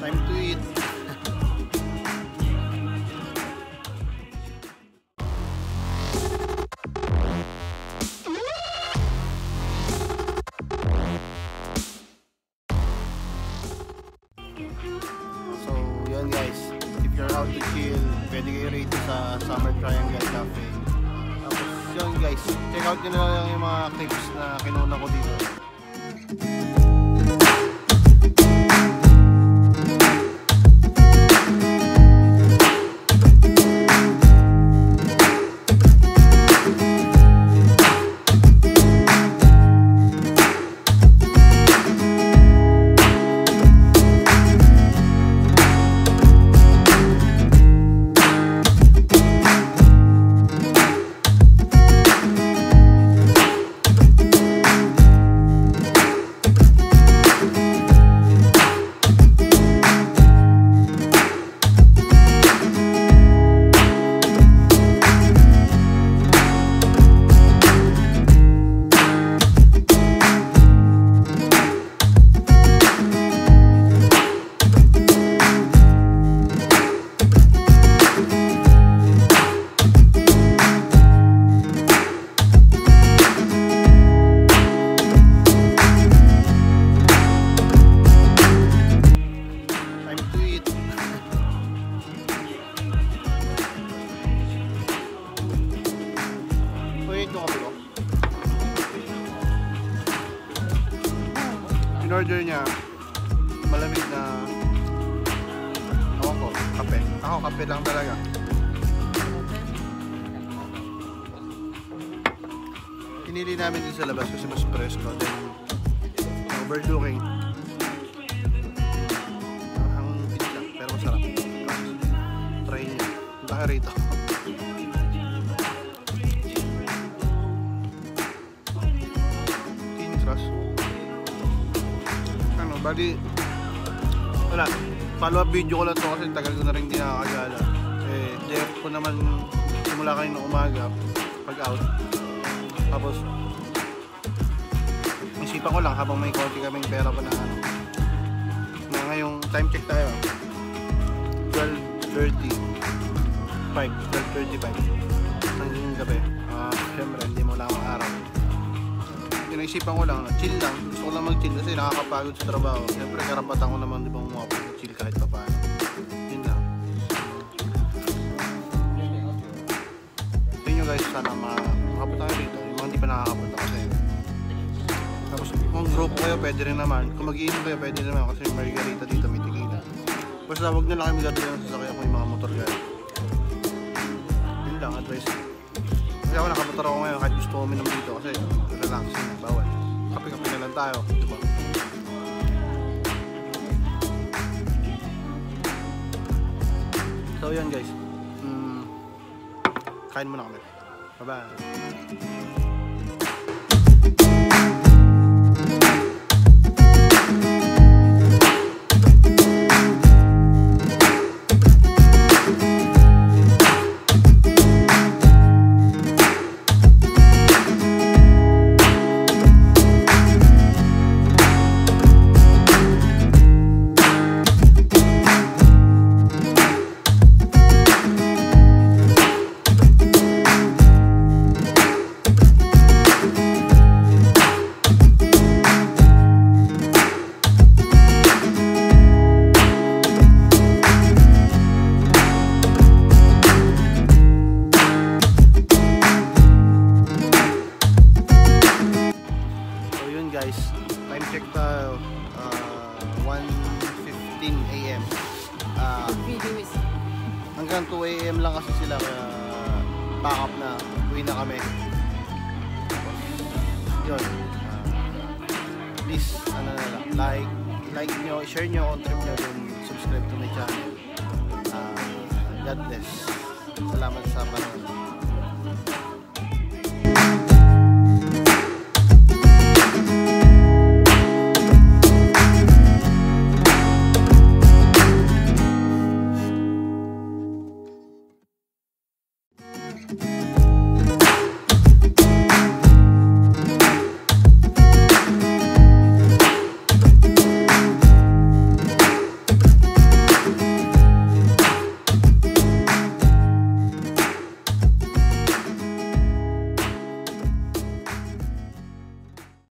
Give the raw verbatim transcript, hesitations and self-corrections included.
Time to eat. So, yun guys. If you're out to chill, pwede kayo rito sa Summer Triangle Cafe. Tapos yun guys, check out nyo na lang yung mga clips na kinuna ko dito. In-order niya malamig na ako ko, kape. Ako kape lang talaga. Pinili namin din sa labas kasi mas presko. Then overlooking ang pizza pero masarap. Try niyo. Punta ka rito. Bali, wala, follow up video ko lang to kasi tagal ko na rin di nakakagala. Eh, def ko naman simula kayo ng umaga, pag out. Tapos, isipan ko lang habang may konti kaming pera pa na ano. Na ngayong time check tayo, twelve thirty-five, twelve thirty-five. Hanggang gabi. Ah, uh, syempre, hindi mo lang ang araw. Naisipan ko lang, chill lang. Gusto ko lang mag-chill kasi nakakapagod sa trabaho. Siyempre karapatan ko naman di ba mag-chill kahit pa paano. Yun lang. So yun guys, sana makapunta kayo rito. Yung mga hindi pa nakakapunta kasi. Tapos kung grupo kayo, pwede rin naman. Kung mag-iinom kayo, pwede rin naman kasi may margarita dito, may tequila. Basta huwag na lang kami gagawin ng sasakyan kung yung mga motor guys. Yun lang, advice. Kasi ako nakamotor ako ngayon kahit gusto ko uminom dito kasi relaxing, bawal. Kape-kape na lang tayo, diba? So yan guys, mm, kain muna kami. Bye-bye! Guys, time check tayo, uh, one fifteen a m Uh, hanggang two a m lang kasi sila kaya pack up na, uwi na kami. Yun, uh, please, ano na lang, like, like nyo, share nyo kung trip nyo dun, subscribe to my channel. Uh, God bless. Salamat sa panonood.